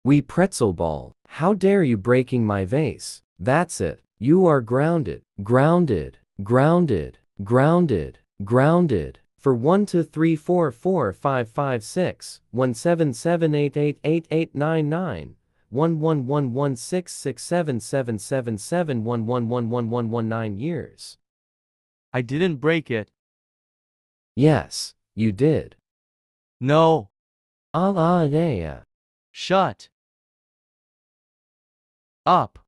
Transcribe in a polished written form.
We pretzel ball. How dare you breaking my vase? That's it. You are grounded. Grounded. Grounded. Grounded. Grounded. For 1 2 3 4 4 5 5 6 1 7 7 8 8 8 8 9 9 1 1 1 1 6 6 7 7 7 7 1 1 1 1 1 1 9 years. I didn't break it. Yes, you did. No. Allah. Shut up.